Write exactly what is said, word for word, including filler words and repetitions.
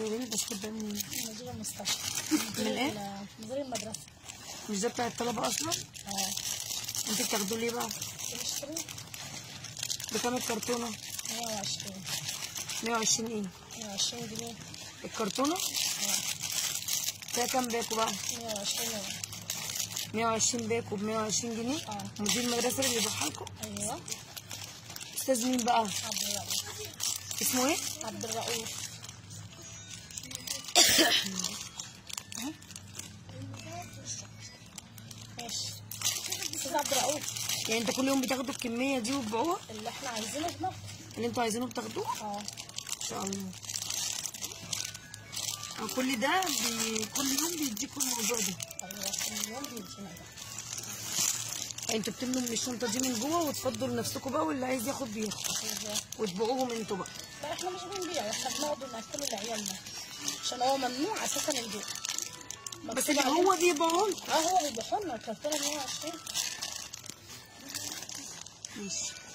وريني البسكوت ده منين؟ من مدير المستشفى. من ايه؟ مدير المدرسه. مش ده بتاع الطلبه اصلا؟ اه. انت بتاخدوه ليه بقى؟ بنشتريه. بكام الكرتونه؟ مية وعشرين. مية وعشرين ايه؟ مية وعشرين جنيه. الكرتونه؟ اه. فيها كام باكو بقى؟ مية وعشرين جنيه. مية وعشرين باكو ب مية وعشرين جنيه؟ اه. مدير المدرسه اللي بيبيعها لكم؟ ايوه. استاذ مين بقى؟ عبد الرؤوف. اسمه ايه؟ عبد الرؤوف. ماشي. استاذ عبد الرؤوف. يعني انت كل يوم بتاخدوا الكميه دي وتبيعوها؟ اللي احنا عايزينه بناخده. اللي انتوا عايزينه بتاخدوه؟ اه. ان شاء الله. كل ده بي... كل يوم بيديكوا الموضوع ده؟ ايوه كل يوم بيدينا ده. انتوا بتملوا من الشنطه دي من جوه وتفضوا لنفسكم بقى، واللي عايز ياخد بياخد وتبيعوهم انتوا بقى؟ لا احنا مش بنبيع، احنا بناخده ناكله لعيالنا عشان هو ممنوع اساسا البيع. بس اللي هو بيبيعهم اه هو بيبيعوا لنا الكرتونه مية وعشرين. ماشي.